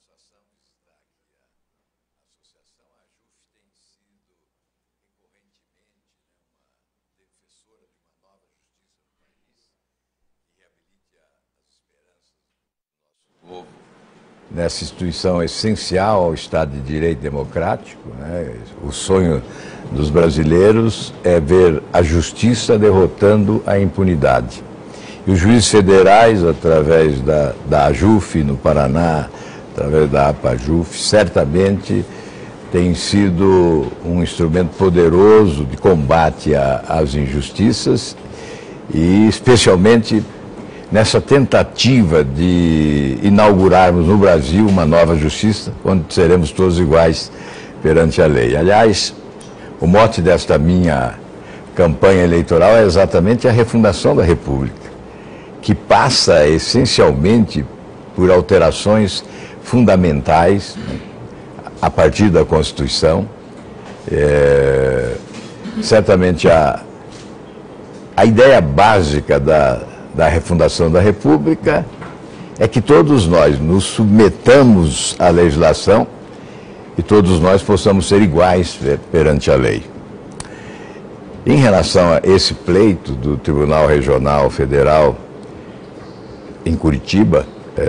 satisfação visitar aqui a associação. A AJUF tem sido recorrentemente uma defensora de uma nova justiça no país que reabilite as esperanças do nosso povo nessa instituição essencial ao Estado de Direito Democrático, né? O sonho dos brasileiros é ver a justiça derrotando a impunidade. E os juízes federais, através da AJUF no Paraná, através da APAJUF, certamente tem sido um instrumento poderoso de combate às injustiças e especialmente nessa tentativa de inaugurarmos no Brasil uma nova justiça, onde seremos todos iguais perante a lei. Aliás, o mote desta minha campanha eleitoral é exatamente a refundação da República, que passa essencialmente por alterações fundamentais a partir da Constituição. Certamente a ideia básica da refundação da República é que todos nós nos submetamos à legislação e todos nós possamos ser iguais perante a lei. Em relação a esse pleito do Tribunal Regional Federal em Curitiba,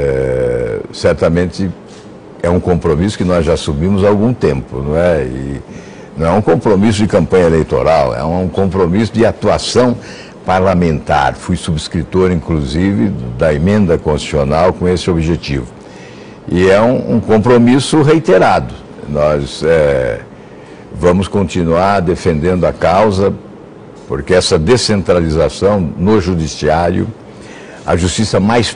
certamente é um compromisso que nós já assumimos há algum tempo, não é? E não é um compromisso de campanha eleitoral, é um compromisso de atuação parlamentar. Fui subscritor, inclusive, da emenda constitucional com esse objetivo. E é um compromisso reiterado. Nós vamos continuar defendendo a causa, porque essa descentralização no judiciário, a justiça mais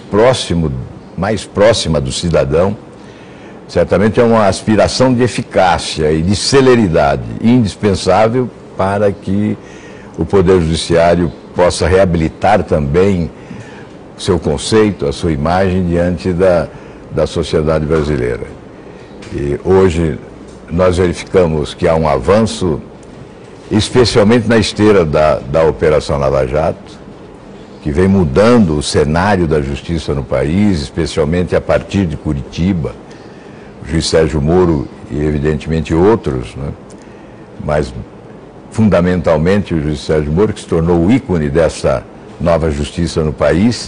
próxima do cidadão, certamente é uma aspiração de eficácia e de celeridade indispensável para que o Poder Judiciário possa reabilitar também seu conceito, a sua imagem diante da sociedade brasileira. E hoje nós verificamos que há um avanço, especialmente na esteira da Operação Lava Jato, que vem mudando o cenário da justiça no país, especialmente a partir de Curitiba, o juiz Sérgio Moro e, evidentemente, outros, né? Mas fundamentalmente o juiz Sérgio Moro, que se tornou o ícone dessa nova justiça no país.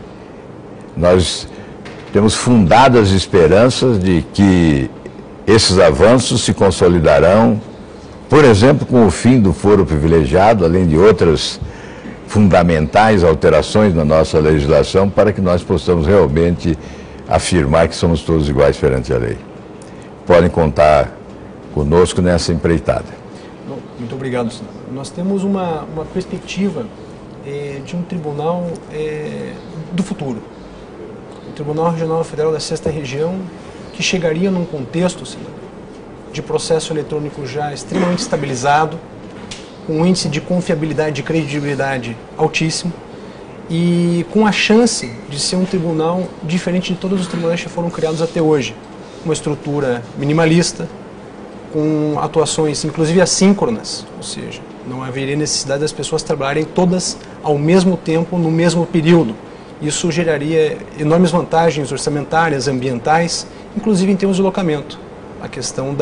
Nós temos fundadas esperanças de que esses avanços se consolidarão, por exemplo, com o fim do foro privilegiado, além de outras fundamentais alterações na nossa legislação, para que nós possamos realmente afirmar que somos todos iguais perante a lei. Podem contar conosco nessa empreitada. Muito obrigado, senador. Nós temos uma perspectiva de um tribunal do futuro. O Tribunal Regional Federal da 6ª Região, que chegaria num contexto, senador, de processo eletrônico já extremamente estabilizado, com um índice de confiabilidade e de credibilidade altíssimo e com a chance de ser um tribunal diferente de todos os tribunais que foram criados até hoje. Uma estrutura minimalista, com atuações inclusive assíncronas, ou seja, não haveria necessidade das pessoas trabalharem todas ao mesmo tempo, no mesmo período. Isso geraria enormes vantagens orçamentárias, ambientais, inclusive em termos de locamento. A questão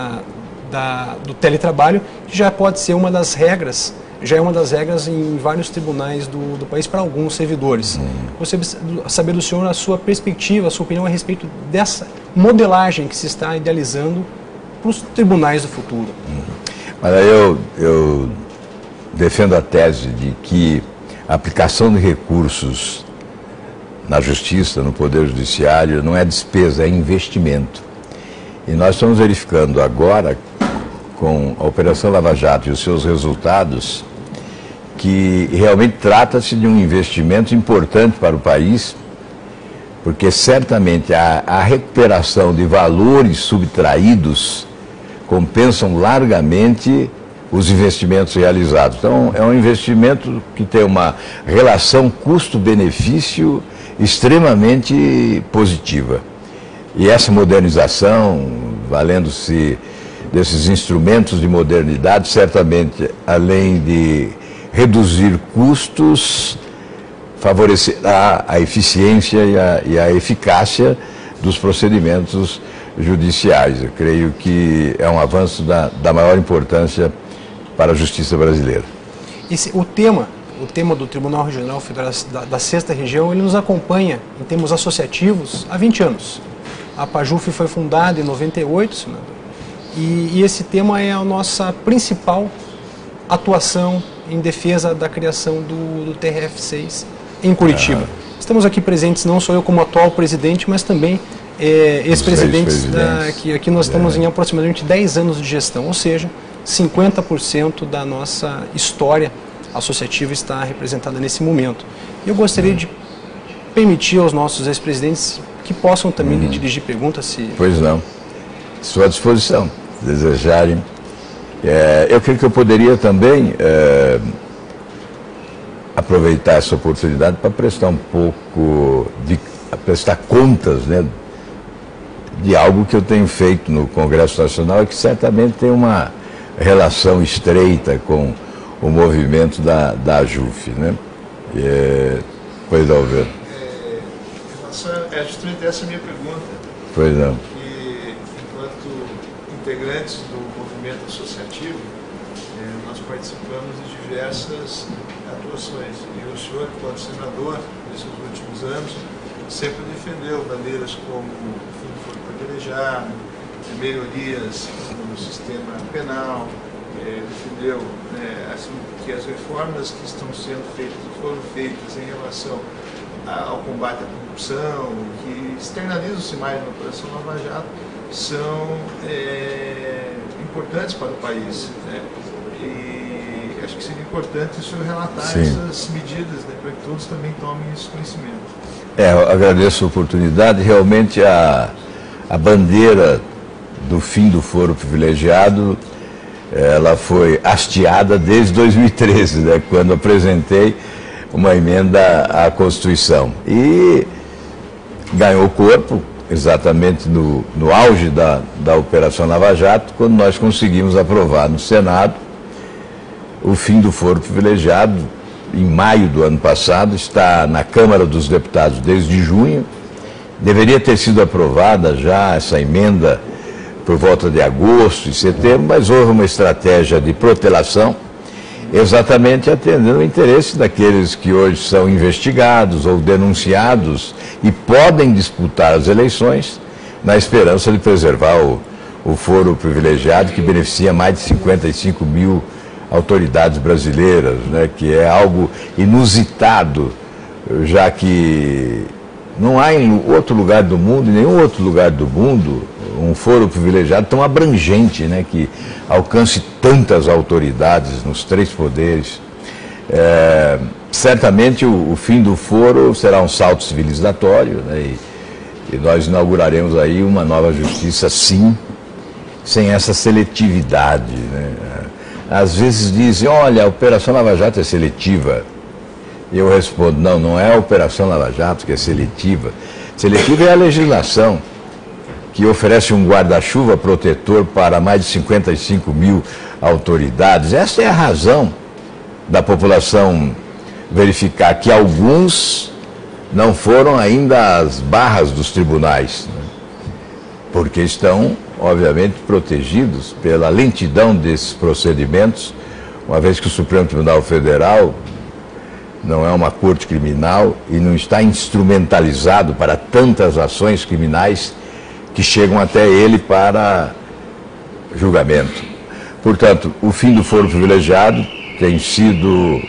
do teletrabalho, que já pode ser uma das regras, já é uma das regras em vários tribunais do país para alguns servidores. Gostaria de saber do senhor a sua perspectiva, a sua opinião a respeito dessa modelagem que se está idealizando para os tribunais do futuro. Mas eu defendo a tese de que a aplicação de recursos na justiça, no Poder Judiciário, não é despesa, é investimento. E nós estamos verificando agora, com a Operação Lava Jato e os seus resultados, que realmente trata-se de um investimento importante para o país, porque certamente a recuperação de valores subtraídos compensam largamente os investimentos realizados. Então, é um investimento que tem uma relação custo-benefício extremamente positiva. E essa modernização, valendo-se desses instrumentos de modernidade, certamente, além de reduzir custos, favorecerá a eficiência e a eficácia dos procedimentos judiciais. Eu creio que é um avanço da maior importância para a justiça brasileira. O tema do Tribunal Regional Federal da 6ª Região, ele nos acompanha em termos associativos há 20 anos. A PAJUF foi fundada em 98, senador, e esse tema é a nossa principal atuação em defesa da criação do TRF6 em Curitiba. Estamos aqui presentes, não só eu como atual presidente, mas também ex-presidentes, que aqui nós estamos em aproximadamente 10 anos de gestão, ou seja, 50% da nossa história associativa está representada nesse momento. Eu gostaria de permitir aos nossos ex-presidentes que possam também lhe dirigir perguntas. Se... Pois não. Estou à disposição, se desejarem. Eu creio que eu poderia também aproveitar essa oportunidade para prestar prestar contas, né, de algo que eu tenho feito no Congresso Nacional e que certamente tem uma relação estreita com o movimento da AJUF, né? Pois não, Alberto. É justamente essa a minha pergunta. Pois não. Que, enquanto integrantes do movimento associativo, nós participamos de diversas atuações. E o senhor, enquanto senador, nesses últimos anos, sempre defendeu bandeiras como o fundo for privilegiado, melhorias no sistema penal, defendeu assim, que as reformas que estão sendo feitas, foram feitas em relação ao combate à corrupção, que externalizam-se mais na Operação Lava Jato, são importantes para o país, né? E acho que seria importante o senhor relatar essas medidas, né, para que todos também tomem esse conhecimento. Eu agradeço a oportunidade. Realmente a bandeira do fim do foro privilegiado, ela foi hasteada desde 2013, né, quando apresentei uma emenda à Constituição. E ganhou corpo exatamente no auge da Operação Lava Jato, quando nós conseguimos aprovar no Senado o fim do foro privilegiado. Em maio do ano passado, está na Câmara dos Deputados desde junho. Deveria ter sido aprovada já essa emenda por volta de agosto e setembro, mas houve uma estratégia de protelação, exatamente atendendo o interesse daqueles que hoje são investigados ou denunciados e podem disputar as eleições, na esperança de preservar o foro privilegiado, que beneficia mais de 55 mil autoridades brasileiras, né, que é algo inusitado, já que não há em outro lugar do mundo, em nenhum outro lugar do mundo, um foro privilegiado tão abrangente, né, que alcance tantas autoridades nos 3 poderes. Certamente o fim do foro será um salto civilizatório, né, e nós inauguraremos aí uma nova justiça, sim, sem essa seletividade, né. Às vezes dizem, olha, a Operação Lava Jato é seletiva. E eu respondo, não é a Operação Lava Jato que é seletiva. Seletiva é a legislação que oferece um guarda-chuva protetor para mais de 55 mil autoridades. Essa é a razão da população verificar que alguns não foram ainda às barras dos tribunais, né? Porque estão, obviamente, protegidos pela lentidão desses procedimentos, uma vez que o Supremo Tribunal Federal não é uma corte criminal e não está instrumentalizado para tantas ações criminais que chegam até ele para julgamento. Portanto, o fim do foro privilegiado tem sido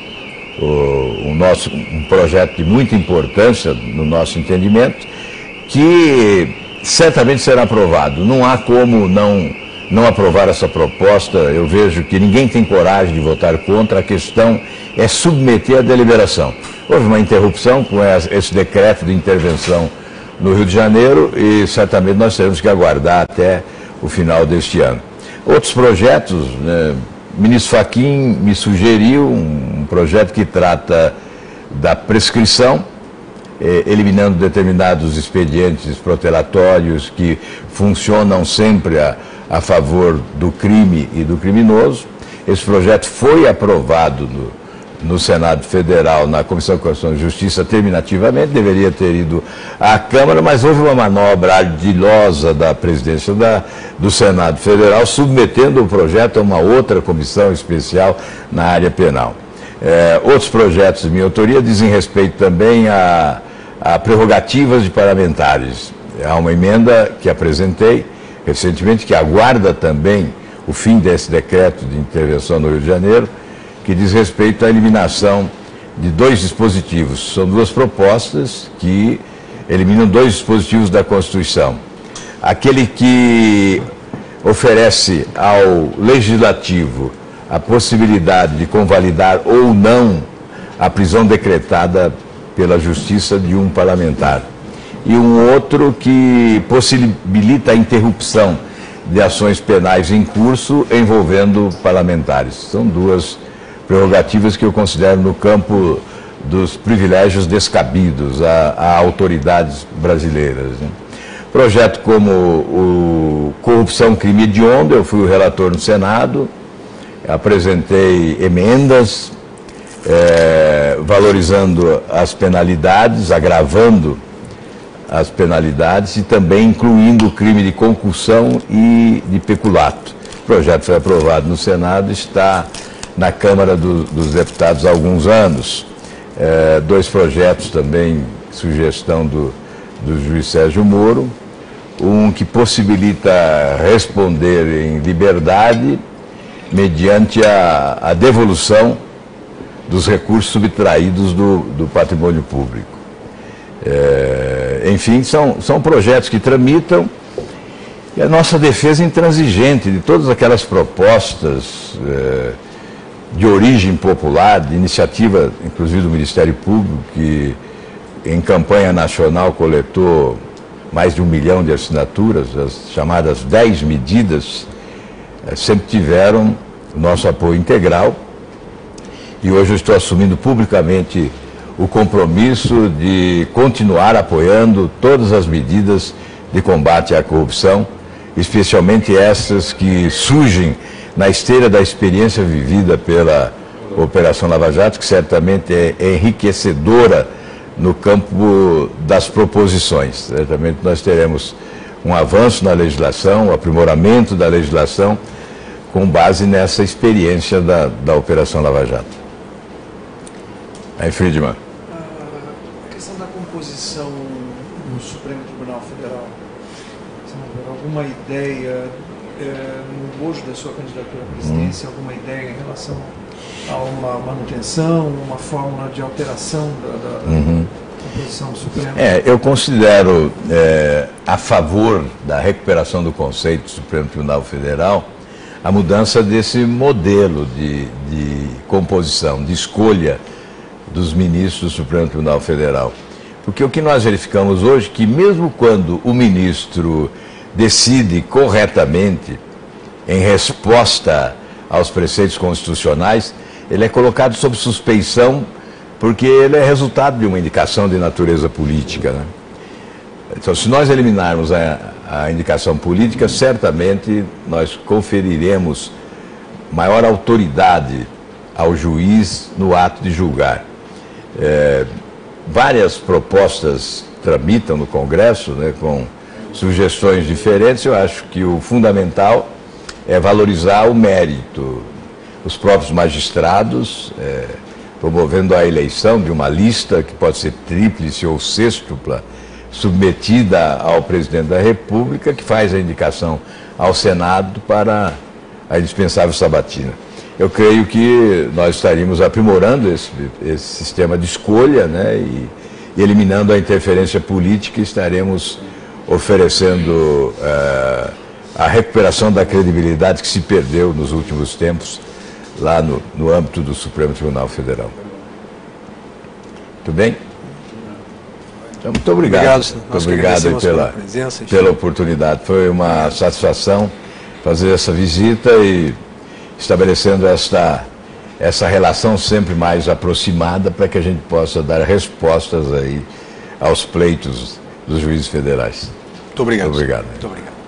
um projeto de muita importância no nosso entendimento, que certamente será aprovado. Não há como não aprovar essa proposta. Eu vejo que ninguém tem coragem de votar contra. A questão é submeter à deliberação. Houve uma interrupção com esse decreto de intervenção no Rio de Janeiro e certamente nós teremos que aguardar até o final deste ano. Outros projetos, né, o ministro Fachin me sugeriu um projeto que trata da prescrição, eliminando determinados expedientes protelatórios que funcionam sempre a favor do crime e do criminoso. Esse projeto foi aprovado no Senado Federal, na Comissão de Constituição e Justiça, terminativamente, deveria ter ido à Câmara, mas houve uma manobra ardilosa da presidência do Senado Federal, submetendo o projeto a uma outra comissão especial na área penal. Outros projetos de minha autoria dizem respeito também a prerrogativas de parlamentares. Há uma emenda que apresentei recentemente, que aguarda também o fim desse decreto de intervenção no Rio de Janeiro, que diz respeito à eliminação de 2 dispositivos. São 2 propostas que eliminam 2 dispositivos da Constituição. Aquele que oferece ao Legislativo a possibilidade de convalidar ou não a prisão decretada pela Justiça de um parlamentar. E um outro que possibilita a interrupção de ações penais em curso envolvendo parlamentares. São 2 prerrogativas que eu considero no campo dos privilégios descabidos a autoridades brasileiras, né? Projeto como o Corrupção, Crime Hediondo, eu fui o relator no Senado, apresentei emendas valorizando as penalidades, agravando as penalidades e também incluindo o crime de concussão e de peculato. O projeto foi aprovado no Senado, está na Câmara dos Deputados há alguns anos. 2 projetos também, sugestão do juiz Sérgio Moro, um que possibilita responder em liberdade mediante a devolução dos recursos subtraídos do patrimônio público. Enfim, são projetos que tramitam, e a nossa defesa intransigente de todas aquelas propostas de origem popular, de iniciativa, inclusive do Ministério Público, que em campanha nacional coletou mais de 1 milhão de assinaturas, as chamadas 10 medidas, sempre tiveram o nosso apoio integral, e hoje eu estou assumindo publicamente o compromisso de continuar apoiando todas as medidas de combate à corrupção, especialmente essas que surgem na esteira da experiência vivida pela Operação Lava Jato, que certamente é enriquecedora no campo das proposições. Certamente nós teremos um avanço na legislação, um aprimoramento da legislação, com base nessa experiência da Operação Lava Jato. Aí, Friedman. A questão da composição no Supremo Tribunal Federal, senador, alguma ideia no bojo da sua candidatura à presidência, alguma ideia em relação a uma manutenção, uma fórmula de alteração da composição do Supremo? Eu considero a favor da recuperação do conceito do Supremo Tribunal Federal a mudança desse modelo de composição, de escolha dos ministros do Supremo Tribunal Federal. Porque o que nós verificamos hoje é que mesmo quando o ministro decide corretamente, em resposta aos preceitos constitucionais, ele é colocado sob suspeição porque ele é resultado de uma indicação de natureza política, né? Então, se nós eliminarmos a indicação política, certamente nós conferiremos maior autoridade ao juiz no ato de julgar. Várias propostas tramitam no Congresso, né, com sugestões diferentes. Eu acho que o fundamental é valorizar o mérito. Os próprios magistrados, promovendo a eleição de uma lista que pode ser tríplice ou sextupla, submetida ao presidente da República, que faz a indicação ao Senado para a indispensável sabatina. Eu creio que nós estaríamos aprimorando esse sistema de escolha, né, e eliminando a interferência política, estaremos oferecendo a recuperação da credibilidade que se perdeu nos últimos tempos lá no âmbito do Supremo Tribunal Federal. Muito bem? Então, muito obrigado. Muito obrigado pela oportunidade. Foi uma satisfação fazer essa visita e estabelecendo essa relação sempre mais aproximada para que a gente possa dar respostas aí aos pleitos dos juízes federais. Muito obrigado. Muito obrigado. Muito obrigado.